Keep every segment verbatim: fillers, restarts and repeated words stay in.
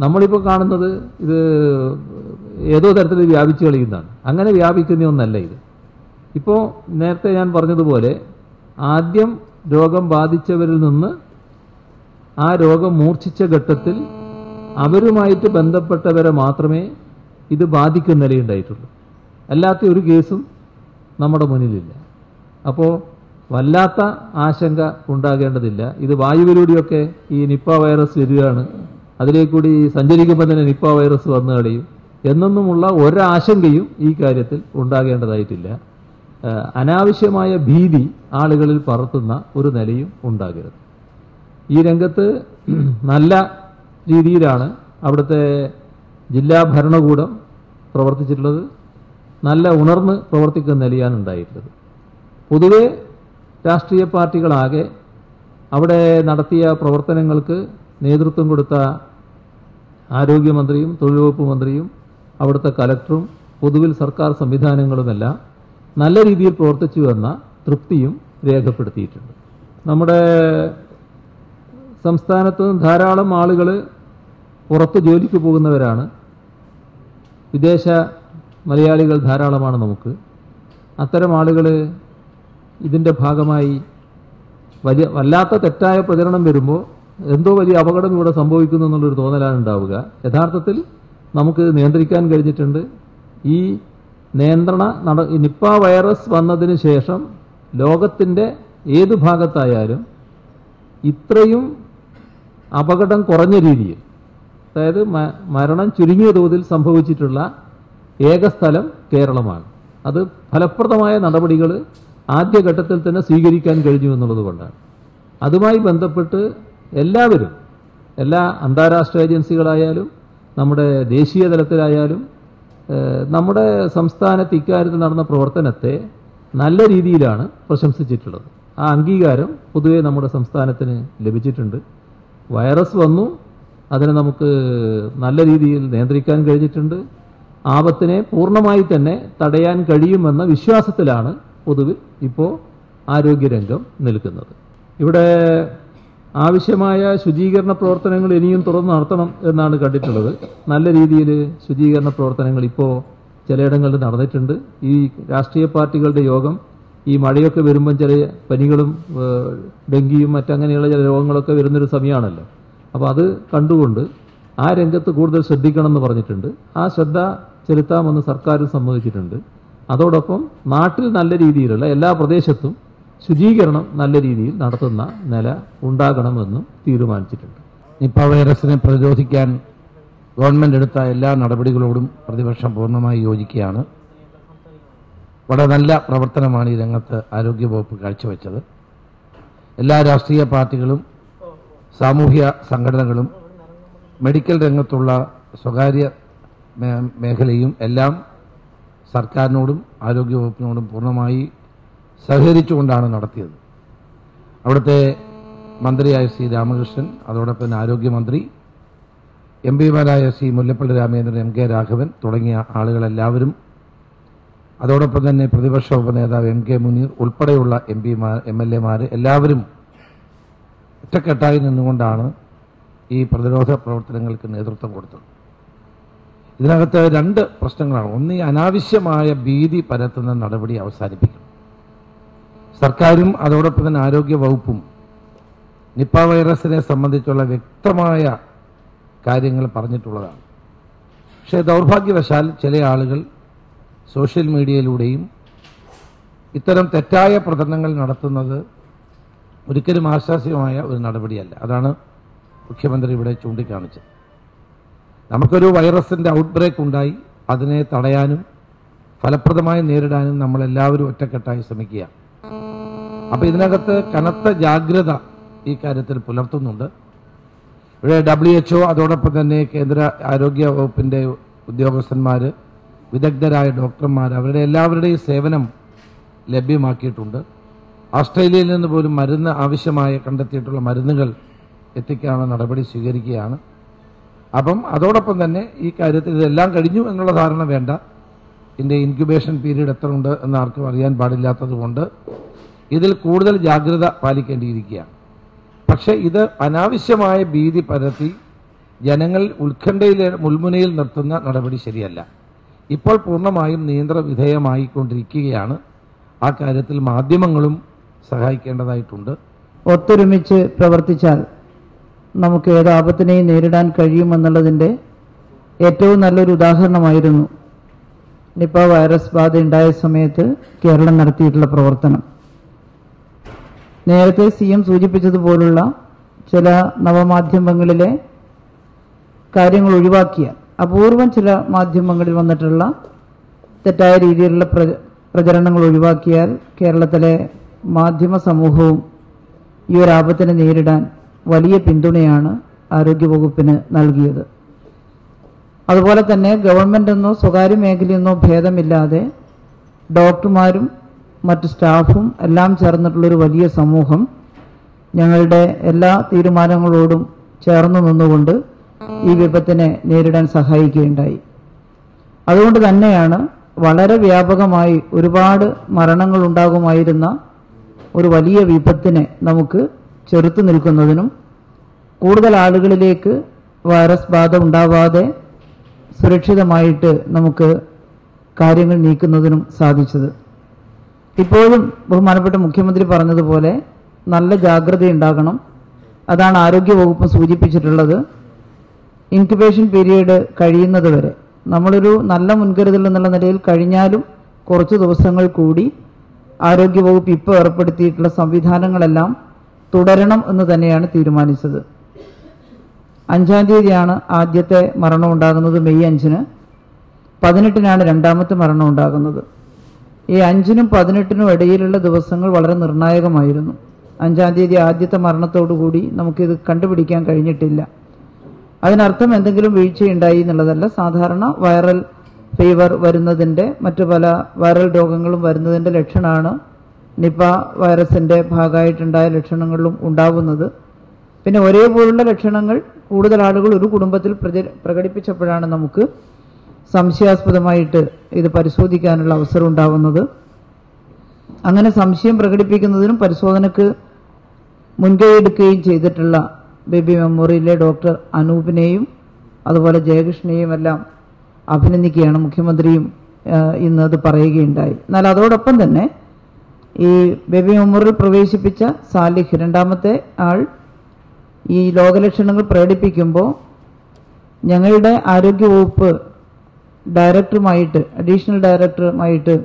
നമ്മളിപ്പോൾ കാണുന്നത് ഇത് ഏതോ തരത്തിൽ വ്യാപിച്ചു കളിക്കുന്നതാണ്. അങ്ങനെ വ്യാപിക്കുന്ന ഒന്നല്ല ഇത്. ഇപ്പോൾ നേരത്തെ ഞാൻ പറഞ്ഞതുപോലെ ആദ്യം രോഗം ബാധിച്ചവരിൽ നിന്ന് ആ രോഗം മൂർച്ഛിച്ച ഘട്ടത്തിൽ അവരുമായിട്ട് ബന്ധപ്പെട്ടവരെ മാത്രമേ ഇത് ബാധിക്കുന്ന നിലയുണ്ടായിട്ടുള്ളൂ. അല്ലാത്ത ഒരു കേസും നമ്മുടെ മുന്നിലില്ല. അപ്പോൾ വല്ലാത്ത ആശങ്ക ഉണ്ടാകേണ്ടതില്ല. ഇത് വായുവിലൂടെയൊക്കെ ഈ നിപ്പ വൈറസ് വരികയാണ്, അതിലേക്കൂടി സഞ്ചരിക്കുമ്പോൾ തന്നെ നിപ്പ വൈറസ് വന്നു കളയും എന്നൊന്നുമുള്ള ഒരാശങ്കയും ഈ കാര്യത്തിൽ ഉണ്ടാകേണ്ടതായിട്ടില്ല. അനാവശ്യമായ ഭീതി ആളുകളിൽ പരത്തുന്ന ഒരു നിലയും ഉണ്ടാകരുത്. ഈ രംഗത്ത് നല്ല രീതിയിലാണ് അവിടുത്തെ ജില്ലാ ഭരണകൂടം പ്രവർത്തിച്ചിട്ടുള്ളത്. നല്ല ഉണർന്ന് പ്രവർത്തിക്കുന്ന നിലയാണ് ഉണ്ടായിട്ടുള്ളത്. പൊതുവെ രാഷ്ട്രീയ പാർട്ടികളാകെ അവിടെ നടത്തിയ പ്രവർത്തനങ്ങൾക്ക് നേതൃത്വം കൊടുത്ത ആരോഗ്യമന്ത്രിയും തൊഴിൽ വകുപ്പ് മന്ത്രിയും അവിടുത്തെ കലക്ടറും പൊതുവിൽ സർക്കാർ സംവിധാനങ്ങളുമെല്ലാം നല്ല രീതിയിൽ പ്രവർത്തിച്ചു എന്ന തൃപ്തിയും രേഖപ്പെടുത്തിയിട്ടുണ്ട്. നമ്മുടെ സംസ്ഥാനത്ത് ധാരാളം ആളുകൾ പുറത്ത് ജോലിക്ക് പോകുന്നവരാണ്. വിദേശ മലയാളികൾ ധാരാളമാണ് നമുക്ക്. അത്തരം ആളുകൾ ഇതിൻ്റെ ഭാഗമായി വലിയ വല്ലാത്ത തെറ്റായ പ്രചരണം വരുമ്പോൾ എന്തോ വലിയ അപകടം ഇവിടെ സംഭവിക്കുന്നു എന്നുള്ളൊരു തോന്നലാണ് ഉണ്ടാവുക. യഥാർത്ഥത്തിൽ നമുക്ക് നിയന്ത്രിക്കാൻ കഴിഞ്ഞിട്ടുണ്ട്. ഈ നിയന്ത്രണ നട നിപ്പ വൈറസ് വന്നതിന് ശേഷം ലോകത്തിൻ്റെ ഏത് ഭാഗത്തായാലും ഇത്രയും അപകടം കുറഞ്ഞ രീതിയിൽ, അതായത് മരണം ചുരുങ്ങിയ തോതിൽ സംഭവിച്ചിട്ടുള്ള ഏക സ്ഥലം കേരളമാണ്. അത് ഫലപ്രദമായ നടപടികൾ ആദ്യഘട്ടത്തിൽ തന്നെ സ്വീകരിക്കാൻ കഴിഞ്ഞു എന്നുള്ളത് കൊണ്ടാണ്. അതുമായി ബന്ധപ്പെട്ട് എല്ലാവരും, എല്ലാ അന്താരാഷ്ട്ര ഏജൻസികളായാലും നമ്മുടെ ദേശീയ തലത്തിലായാലും നമ്മുടെ സംസ്ഥാനത്ത് ഇക്കാര്യത്തിൽ നടന്ന പ്രവർത്തനത്തെ നല്ല രീതിയിലാണ് പ്രശംസിച്ചിട്ടുള്ളത്. ആ അംഗീകാരം പൊതുവെ നമ്മുടെ സംസ്ഥാനത്തിന് ലഭിച്ചിട്ടുണ്ട്. വൈറസ് വന്നു, അതിനെ നമുക്ക് നല്ല രീതിയിൽ നിയന്ത്രിക്കാൻ കഴിഞ്ഞിട്ടുണ്ട്. ആപത്തിനെ പൂർണ്ണമായി തന്നെ തടയാൻ കഴിയുമെന്ന വിശ്വാസത്തിലാണ് പൊതുവിൽ ഇപ്പോൾ ആരോഗ്യരംഗം നിൽക്കുന്നത്. ഇവിടെ ആവശ്യമായ ശുചീകരണ പ്രവർത്തനങ്ങൾ ഇനിയും തുറന്നു നടത്തണം എന്നാണ് കണ്ടിട്ടുള്ളത്. നല്ല രീതിയിൽ ശുചീകരണ പ്രവർത്തനങ്ങൾ ഇപ്പോൾ ചിലയിടങ്ങളിൽ നടന്നിട്ടുണ്ട്. ഈ രാഷ്ട്രീയ പാർട്ടികളുടെ യോഗം ഈ മഴയൊക്കെ വരുമ്പം ചില പനികളും ഡെങ്കിയും മറ്റങ്ങനെയുള്ള ചില രോഗങ്ങളൊക്കെ വരുന്നൊരു സമയമാണല്ലോ. അപ്പോൾ അത് കണ്ടുകൊണ്ട് ആ രംഗത്ത് കൂടുതൽ ശ്രദ്ധിക്കണം എന്ന് പറഞ്ഞിട്ടുണ്ട്. ആ ശ്രദ്ധ ചെലുത്താമെന്ന് സർക്കാർ സമ്മതിച്ചിട്ടുണ്ട്. അതോടൊപ്പം നാട്ടിൽ നല്ല രീതിയിലുള്ള എല്ലാ പ്രദേശത്തും ശുചീകരണം നല്ല രീതിയിൽ നടത്തുന്ന നില ഉണ്ടാകണമെന്നും തീരുമാനിച്ചിട്ടുണ്ട്. നിപ്പ വൈറസിനെ പ്രതിരോധിക്കാൻ ഗവൺമെന്റ് എടുത്ത എല്ലാ നടപടികളോടും പ്രതിപക്ഷം പൂർണ്ണമായി യോജിക്കുകയാണ്. വളരെ നല്ല പ്രവർത്തനമാണ് ഈ രംഗത്ത് ആരോഗ്യവകുപ്പ് കാഴ്ചവെച്ചത്. എല്ലാ രാഷ്ട്രീയ പാർട്ടികളും സാമൂഹ്യ സംഘടനകളും മെഡിക്കൽ രംഗത്തുള്ള സ്വകാര്യ മേഖലയും എല്ലാം സർക്കാരിനോടും ആരോഗ്യവകുപ്പിനോടും പൂർണ്ണമായി സഹകരിച്ചുകൊണ്ടാണ് നടത്തിയത്. അവിടുത്തെ മന്ത്രിയായ ശ്രീ രാമകൃഷ്ണൻ, അതോടൊപ്പം തന്നെ ആരോഗ്യമന്ത്രി, എം പിമാരായ ശ്രീ മുല്ലപ്പള്ളി രാമചന്ദ്രൻ, എം കെ രാഘവൻ തുടങ്ങിയ ആളുകളെല്ലാവരും, അതോടൊപ്പം തന്നെ പ്രതിപക്ഷ ഉപനേതാവ് എം കെ മുനീർ ഉൾപ്പെടെയുള്ള എം പിമാർ എം എൽ എമാർ എല്ലാവരും ഒറ്റക്കെട്ടായി നിന്നുകൊണ്ടാണ് ഈ പ്രതിരോധ പ്രവർത്തനങ്ങൾക്ക് നേതൃത്വം കൊടുത്തത്. ഇതിനകത്ത് രണ്ട് പ്രശ്നങ്ങളാണ്. ഒന്ന്, ഈ അനാവശ്യമായ ഭീതി പരത്തുന്ന നടപടി അവസാനിപ്പിക്കണം. സർക്കാരും അതോടൊപ്പം തന്നെ ആരോഗ്യ വകുപ്പും നിപ്പ വൈറസിനെ സംബന്ധിച്ചുള്ള വ്യക്തമായ കാര്യങ്ങൾ പറഞ്ഞിട്ടുള്ളതാണ്. പക്ഷേ ദൗർഭാഗ്യവശാൽ ചില ആളുകൾ സോഷ്യൽ മീഡിയയിലൂടെയും ഇത്തരം തെറ്റായ പ്രചരണങ്ങൾ നടത്തുന്നത് ഒരിക്കലും ആശാസ്യമായ ഒരു നടപടിയല്ല. അതാണ് മുഖ്യമന്ത്രി ഇവിടെ ചൂണ്ടിക്കാണിച്ചത്. നമുക്കൊരു വൈറസിന്റെ ഔട്ട്ബ്രേക്ക് ഉണ്ടായി, അതിനെ തടയാനും ഫലപ്രദമായി നേരിടാനും നമ്മളെല്ലാവരും ഒറ്റക്കെട്ടായി ശ്രമിക്കുക. അപ്പൊ ഇതിനകത്ത് കനത്ത ജാഗ്രത ഈ കാര്യത്തിൽ പുലർത്തുന്നുണ്ട്. ഇവിടെ ഡബ്ല്യു എച്ച്ഒ അതോടൊപ്പം തന്നെ കേന്ദ്ര ആരോഗ്യ വകുപ്പിന്റെ ഉദ്യോഗസ്ഥന്മാർ, വിദഗ്ധരായ ഡോക്ടർമാർ, അവരുടെ എല്ലാവരുടെയും സേവനം ലഭ്യമാക്കിയിട്ടുണ്ട്. ഓസ്ട്രേലിയയിൽ നിന്ന് പോലും മരുന്ന് ആവശ്യമായ കണ്ടെത്തിയിട്ടുള്ള മരുന്നുകൾ എത്തിക്കാനുള്ള നടപടി സ്വീകരിക്കുകയാണ്. അപ്പം അതോടൊപ്പം തന്നെ ഈ കാര്യത്തിൽ ഇതെല്ലാം കഴിഞ്ഞു എന്നുള്ള ധാരണ വേണ്ട. ഇതിന്റെ ഇൻക്യുബേഷൻ പീരീഡ് എത്ര ഉണ്ട് എന്ന് ആർക്കും അറിയാൻ പാടില്ലാത്തതുകൊണ്ട് ഇതിൽ കൂടുതൽ ജാഗ്രത പാലിക്കേണ്ടിയിരിക്കുകയാണ്. പക്ഷെ ഇത് അനാവശ്യമായ ഭീതി പരത്തി ജനങ്ങൾ ഉത്കണ്ഠയിലെ മുൾമുനയിൽ നിർത്തുന്ന നടപടി ശരിയല്ല. ഇപ്പോൾ പൂർണ്ണമായും നിയന്ത്രണ വിധേയമായിക്കൊണ്ടിരിക്കുകയാണ്. ആ കാര്യത്തിൽ മാധ്യമങ്ങളും സഹായിക്കേണ്ടതായിട്ടുണ്ട്. ഒത്തൊരുമിച്ച് പ്രവർത്തിച്ചാൽ നമുക്ക് ഏത് ആപത്തിനെയും നേരിടാൻ കഴിയുമെന്നുള്ളതിൻ്റെ ഏറ്റവും നല്ലൊരു ഉദാഹരണമായിരുന്നു നിപ വൈറസ് ബാധ ഉണ്ടായ സമയത്ത് കേരളം നടത്തിയിട്ടുള്ള പ്രവർത്തനം. നേരത്തെ സി എം സൂചിപ്പിച്ചതുപോലുള്ള ചില നവമാധ്യമങ്ങളിലെ കാര്യങ്ങൾ ഒഴിവാക്കിയാൽ അപൂർവം ചില മാധ്യമങ്ങളിൽ വന്നിട്ടുള്ള തെറ്റായ രീതിയിലുള്ള പ്രചരണങ്ങൾ ഒഴിവാക്കിയാൽ കേരളത്തിലെ മാധ്യമ സമൂഹവും ഈ ഒരു ആപത്തിനെ നേരിടാൻ വലിയ പിന്തുണയാണ് ആരോഗ്യവകുപ്പിന് നൽകിയത്. അതുപോലെ തന്നെ ഗവൺമെന്റ് എന്നോ സ്വകാര്യ മേഖലയെന്നോ ഭേദമില്ലാതെ ഡോക്ടർമാരും മറ്റ് സ്റ്റാഫും എല്ലാം ചേർന്നിട്ടുള്ളൊരു വലിയ സമൂഹം ഞങ്ങളുടെ എല്ലാ തീരുമാനങ്ങളോടും ചേർന്ന് നിന്നുകൊണ്ട് ഈ വിപത്തിനെ നേരിടാൻ സഹായിക്കുകയുണ്ടായി. അതുകൊണ്ട് തന്നെയാണ് വളരെ വ്യാപകമായി ഒരുപാട് മരണങ്ങൾ ഉണ്ടാകുമായിരുന്ന ഒരു വലിയ വിപത്തിനെ നമുക്ക് ചെറുത്തു നിൽക്കുന്നതിനും കൂടുതൽ ആളുകളിലേക്ക് വൈറസ് ബാധ ഉണ്ടാവാതെ സുരക്ഷിതമായിട്ട് നമുക്ക് കാര്യങ്ങൾ നീക്കുന്നതിനും സാധിച്ചത്. ഇപ്പോഴും ബഹുമാനപ്പെട്ട മുഖ്യമന്ത്രി പറഞ്ഞതുപോലെ നല്ല ജാഗ്രതയുണ്ടാകണം. അതാണ് ആരോഗ്യവകുപ്പ് സൂചിപ്പിച്ചിട്ടുള്ളത്. ഇൻക്യുബേഷൻ പീരീഡ് കഴിയുന്നത് വരെ നമ്മളൊരു നല്ല മുൻകരുതൽ എന്നുള്ള നിലയിൽ കഴിഞ്ഞാലും കുറച്ച് ദിവസങ്ങൾ കൂടി ആരോഗ്യവകുപ്പ് ഇപ്പോൾ ഏർപ്പെടുത്തിയിട്ടുള്ള സംവിധാനങ്ങളെല്ലാം തുടരണം എന്ന് തന്നെയാണ് തീരുമാനിച്ചത്. അഞ്ചാം തീയതിയാണ് ആദ്യത്തെ മരണം ഉണ്ടാകുന്നത്, മെയ് അഞ്ചിന്. പതിനെട്ടിനാണ് രണ്ടാമത്തെ മരണം ഉണ്ടാകുന്നത്. ഈ അഞ്ചിനും പതിനെട്ടിനും ഇടയിലുള്ള ദിവസങ്ങൾ വളരെ നിർണായകമായിരുന്നു. അഞ്ചാം തീയതി ആദ്യത്തെ മരണത്തോടുകൂടി നമുക്കിത് കണ്ടുപിടിക്കാൻ കഴിഞ്ഞിട്ടില്ല. അതിനർത്ഥം എന്തെങ്കിലും വീഴ്ചയുണ്ടായി എന്നുള്ളതല്ല. സാധാരണ വൈറൽ ഫീവർ വരുന്നതിൻ്റെ മറ്റു പല വൈറൽ രോഗങ്ങളും വരുന്നതിൻ്റെ ലക്ഷണമാണ് നിപ വൈറസിൻ്റെ ഭാഗമായിട്ടുണ്ടായ ലക്ഷണങ്ങളിലും ഉണ്ടാവുന്നത്. പിന്നെ ഒരേപോലുള്ള ലക്ഷണങ്ങൾ കൂടുതൽ ആളുകൾ ഒരു കുടുംബത്തിൽ പ്രകടിപ്പിച്ചപ്പോഴാണ് നമുക്ക് സംശയാസ്പദമായിട്ട് ഇത് പരിശോധിക്കാനുള്ള അവസരം ഉണ്ടാവുന്നത്. അങ്ങനെ സംശയം പ്രകടിപ്പിക്കുന്നതിനും പരിശോധനയ്ക്ക് മുൻകൈയെടുക്കുകയും ചെയ്തിട്ടുള്ള ബേബി മെമ്മോറിയലിലെ ഡോക്ടർ അനൂപിനെയും അതുപോലെ ജയകൃഷ്ണനെയും എല്ലാം അഭിനന്ദിക്കുകയാണ്. മുഖ്യമന്ത്രിയും ഇന്ന് അത് പറയുകയുണ്ടായി. എന്നാൽ അതോടൊപ്പം തന്നെ ഈ ബേബി മെമ്മോറിയൽ പ്രവേശിപ്പിച്ച സാലിഹ് രണ്ടാമത്തെ ആൾ ഈ രോഗലക്ഷണങ്ങൾ പ്രകടിപ്പിക്കുമ്പോൾ ഞങ്ങളുടെ ആരോഗ്യവകുപ്പ് ഡയറക്ടറുമായിട്ട് അഡീഷണൽ ഡയറക്ടറുമായിട്ട്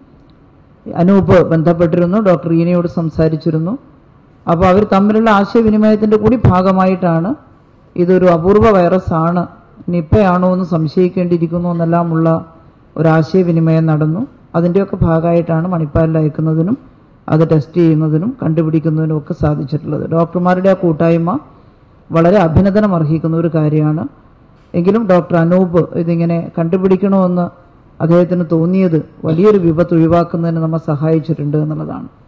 അനൂപ് ബന്ധപ്പെട്ടിരുന്നു, ഡോക്ടർ ഈനയോട് സംസാരിച്ചിരുന്നു. അപ്പോൾ അവർ തമ്മിലുള്ള ആശയവിനിമയത്തിൻ്റെ കൂടി ഭാഗമായിട്ടാണ് ഇതൊരു അപൂർവ വൈറസ് ആണ്, നിപ്പയാണോ എന്ന് സംശയിക്കേണ്ടിയിരിക്കുന്നു എന്നെല്ലാമുള്ള ഒരാശയവിനിമയം നടന്നു. അതിൻ്റെയൊക്കെ ഭാഗമായിട്ടാണ് മണിപ്പാലിൽ അയക്കുന്നതിനും അത് ടെസ്റ്റ് ചെയ്യുന്നതിനും കണ്ടുപിടിക്കുന്നതിനും ഒക്കെ സാധിച്ചിട്ടുള്ളത്. ഡോക്ടർമാരുടെ ആ കൂട്ടായ്മ വളരെ അഭിനന്ദനം അർഹിക്കുന്ന ഒരു കാര്യമാണ്. എങ്കിലും ഡോക്ടർ അനൂപ് ഇതിങ്ങനെ കണ്ടുപിടിക്കണമെന്ന് അദ്ദേഹത്തിന് തോന്നിയത് വലിയൊരു വിപത്ത് ഒഴിവാക്കുന്നതിന് നമ്മെ സഹായിച്ചിട്ടുണ്ട് എന്നുള്ളതാണ്.